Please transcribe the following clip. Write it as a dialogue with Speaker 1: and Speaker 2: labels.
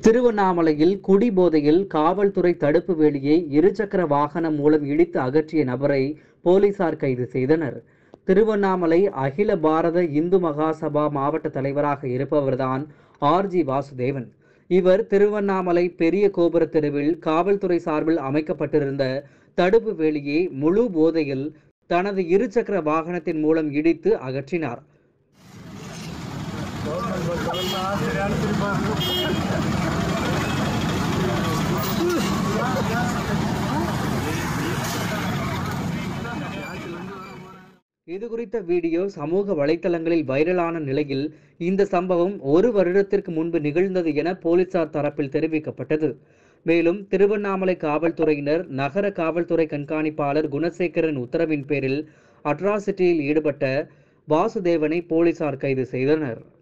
Speaker 1: திருவண்ணாமலையில் குடிபோதையில் காவல்துறை தடுப்பு வேலியை இருசக்கர வாகனம் மூலம் இடித்து அகற்றிய நபரை போலீசார் கைது செய்தனர். திருவண்ணாமலை அகில பாரத இந்து மகாசபா மாவட்ட தலைவராக இருப்பவர்தான் RG வாசுதேவன். இவர் திருவண்ணாமலை பெரிய கோபுர தெருவில் காவல்துறை சார்பில் அமைக்கப்பட்டிருந்த தடுப்பு வேலியை முழு போதையில் தனது இருசக்கர வாகனத்தின் மூலம் இடித்து அகற்றினார். இது குறித்த வீடியோ சமூக வலைதளங்களில் வைரலான நிலையில் இந்த சம்பவம் 1 வருடத்திற்கு முன்பு நிகழ்ந்தது என போலீசார் தரப்பில் தெரிவிக்கப்பட்டது. மேலும் திருவண்ணாமலை காவல்துறையினர் நகர காவல்துறை கண்காணிப்பாளர் குணசேகரன் உத்தரவின் பேரில் அட்ராசிட்டியில் ஈடுபட்ட வாசுதேவனை போலீசார் கைது செய்தனர்.